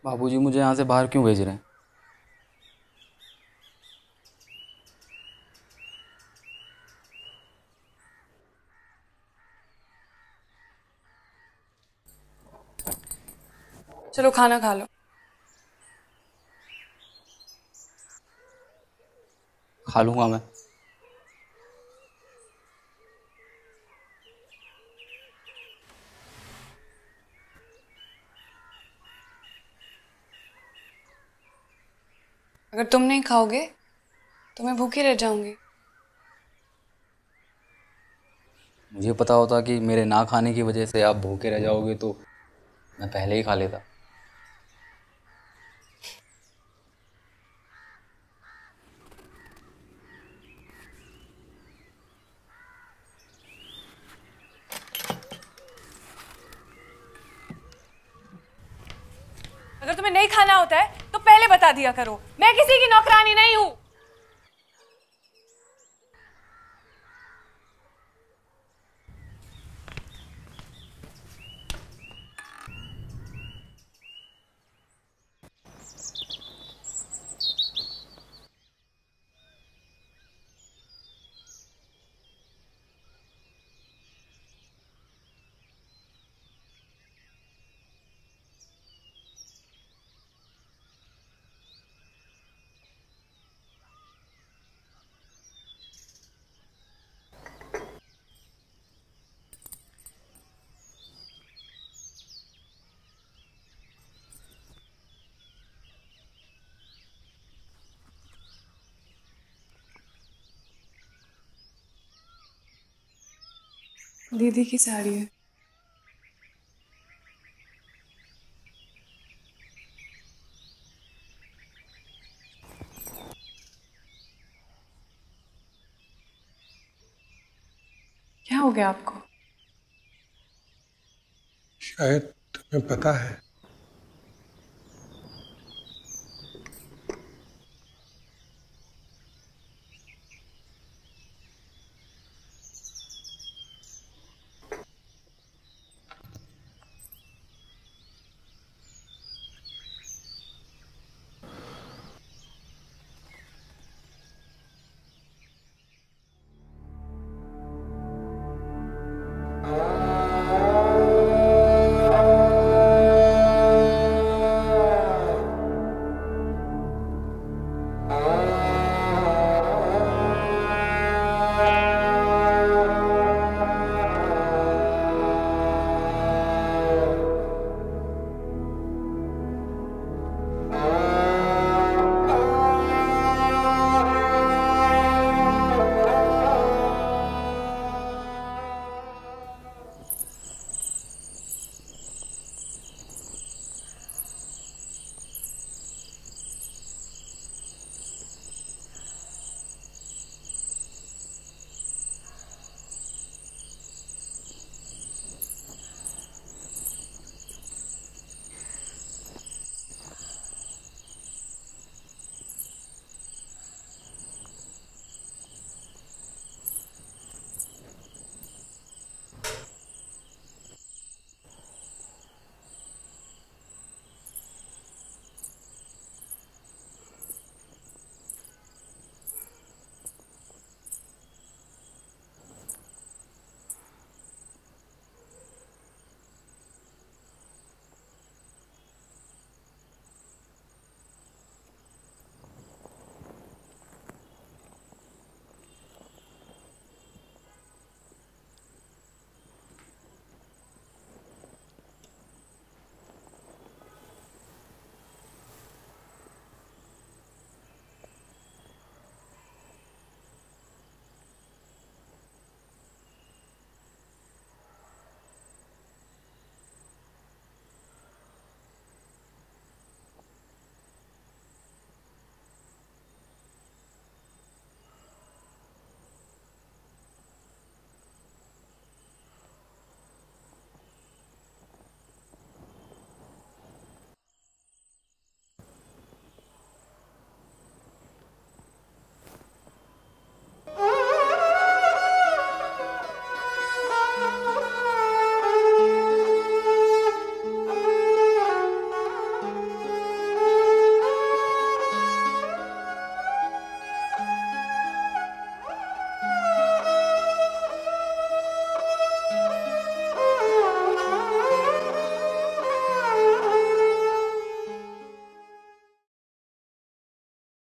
बाबूजी मुझे यहाँ से बाहर क्यों भेज रहे हैं? चलो खाना खा लो। खा लूँगा मैं। अगर तुम नहीं खाओगे तो मैं भूखी रह जाऊंगी। मुझे पता होता कि मेरे ना खाने की वजह से आप भूखे रह जाओगे तो मैं पहले ही खा लेता। अगर तुम्हें नहीं खाना होता है तो पहले बता दिया करो। मैं किसी की नौकरानी नहीं हूं। दीदी की साड़ी है। क्या हो गया आपको? शायद तुम्हें पता है